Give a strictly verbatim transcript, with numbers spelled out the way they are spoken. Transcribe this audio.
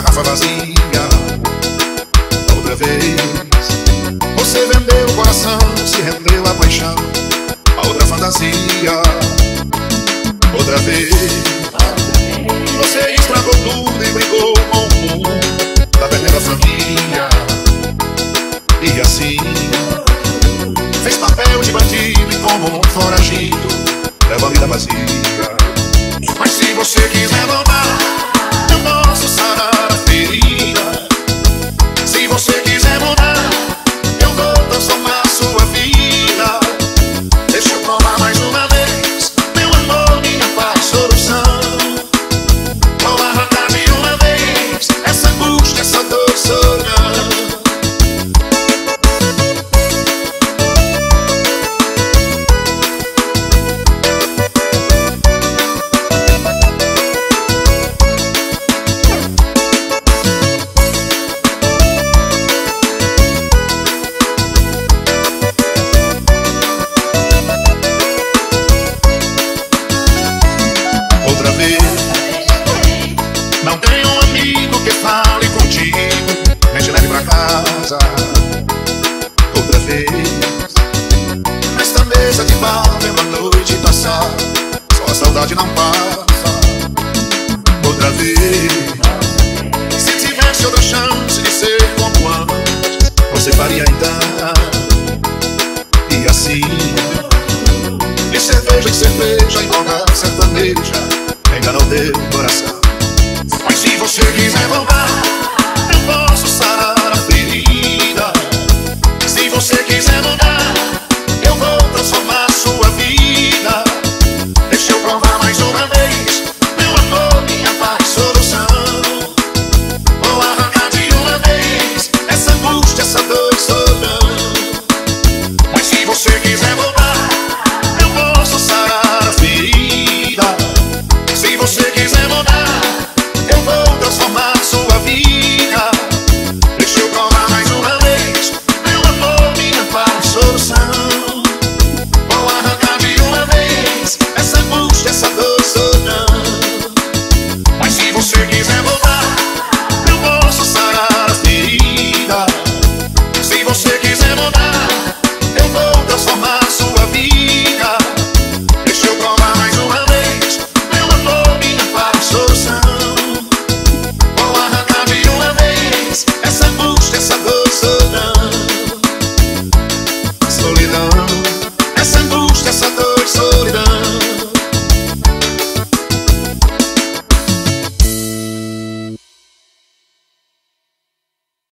garrafa vazia. Outra vez você vendeu o coração, se rendeu à paixão, a outra fantasia. Outra vez você estragou tudo e brigou com o mundo, tá perdendo a família. E assim fez papel de bandido e como um foragido leva a vida vazia. Mas se você quiser voltar, eu posso sarar a ferida. Se você quiser mudar, eu vou transformar sua vida. Deixa eu provar mais uma vez, meu amor, minha paz, solução. Vou arrancar de uma vez essa angústia, essa dor, solidão. Não tem um amigo que fale contigo, nem te leve pra casa. Outra vez nesta mesa de bar, vendo a noite passar, só a saudade não passa. Outra vez, se tivesse outra chance de ser como antes, você faria então. E assim, de cerveja em cerveja, em roda sertaneja, enganou teu coração. Mas se você